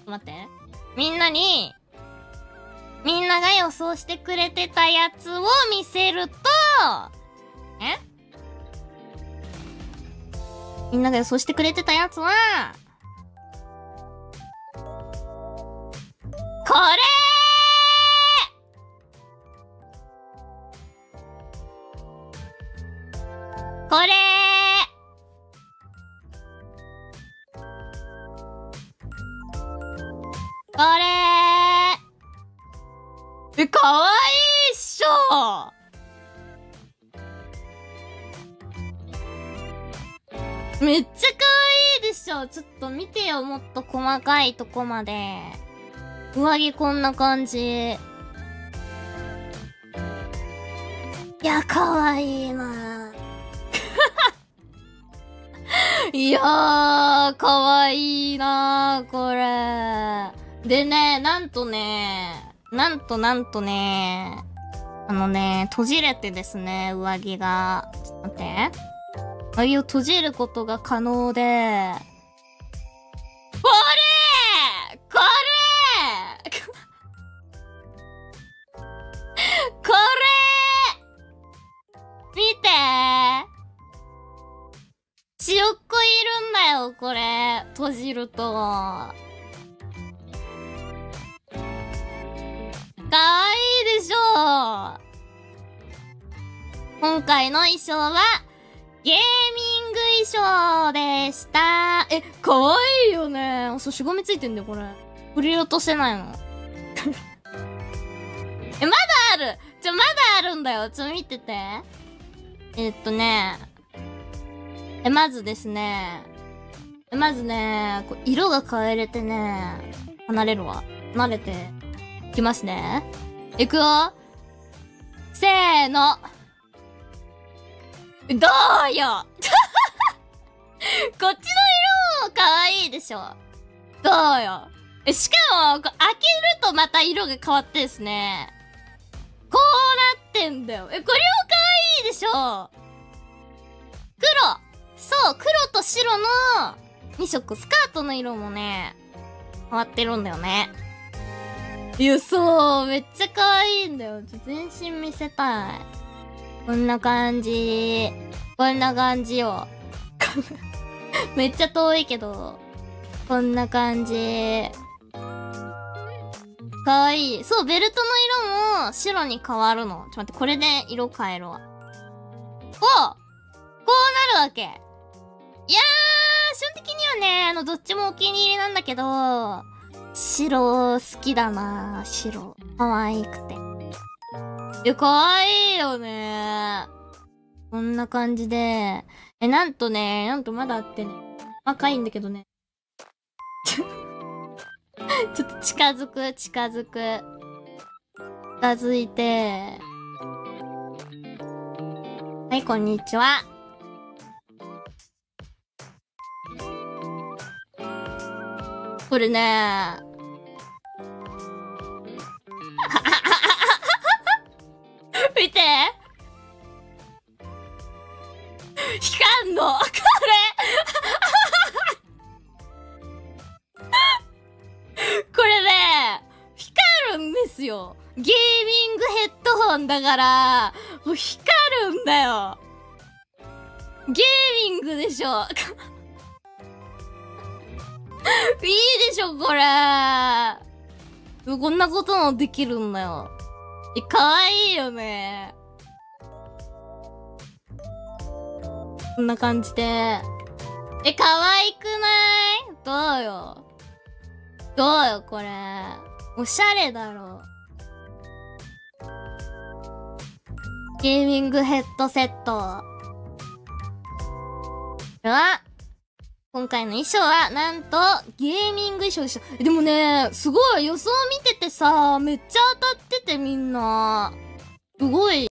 と待って。みんなが予想してくれてたやつを見せると、みんなが予想してくれてたやつは、これこれかわいいっしょ。めっちゃかわいいでしょ。ちょっと見てよ、もっと細かいとこまで。上着こんな感じ。いや、かわいいな。いやー、かわいいなー、これ。でね、なんとね、閉じれてですね、上着が。ちょっと待って。上着を閉じることが可能で、これ見て千代っ子いるんだよ、これ。閉じると。かわいいでしょ。今回の衣装は、ゲーミング衣装でした。かわいいよね。そう、しごみついてんだよ、これ。振り落とせないの。まだある。まだあるんだよ。見てて。まずですね、こう色が変えれてね、離れるわ。慣れて。いきますね。いくよ。せーの。どうよこっちの色も可愛いでしょ。どうよ。しかも、開けるとまた色が変わってですね。こうなってんだよ。これも可愛いでしょ。そう、黒と白の2色。スカートの色もね、変わってるんだよね。いや、そう、めっちゃ可愛いんだよ。全身見せたい。こんな感じよ。めっちゃ遠いけど、こんな感じ。かわいい。そう、ベルトの色も白に変わるの。ちょっと待って、これで色変えるわ。こうなるわけ。いやー、基本的にはね、どっちもお気に入りなんだけど、白好きだな。白。可愛くて。可愛いよね。こんな感じで。なんとまだあってね。赤いんだけどね。ちょっと近づいて。はい、こんにちは。これね見て光んのこれね光るんですよ。ゲーミングヘッドホンだからもう光るんだよ。ゲーミングでしょいいでしょ、これ。こんなこともできるんだよ。かわいいよね。こんな感じで。かわいくない？どうよ、これ。おしゃれだろ。ゲーミングヘッドセット。では、今回の衣装は、なんと、ゲーミング衣装でした。でもね、すごい予想見ててさ、めっちゃ当たっててみんな。すごい。